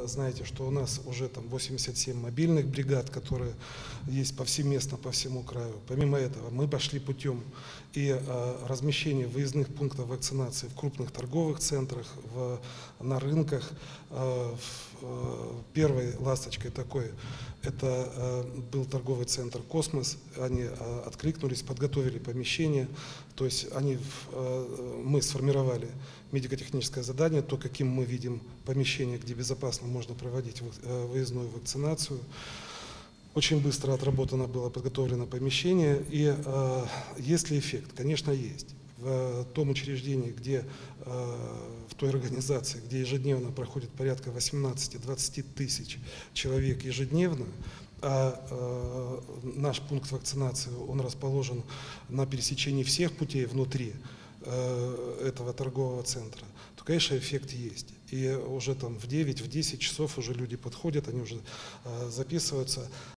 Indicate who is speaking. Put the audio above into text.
Speaker 1: знаете, что у нас уже там 87 мобильных бригад, которые есть повсеместно по всему краю. Помимо этого, мы пошли путем и размещения выездных пунктов вакцинации в крупных торговых центрах, на рынках. Первой ласточкой такой это был торговый центр «Космос». Они откликнулись, подготовили помещение. То есть мы сформировали медико-техническое задание, то, каким мы видим помещение, где безопасно можно проводить выездную вакцинацию. Очень быстро отработано было, подготовлено помещение. И есть ли эффект? Конечно, есть. В том учреждении, в той организации, где ежедневно проходит порядка 18-20 тысяч человек ежедневно, а наш пункт вакцинации, он расположен на пересечении всех путей внутри этого торгового центра, то, конечно, эффект есть. И уже там в 9-10 часов уже люди подходят, они уже записываются.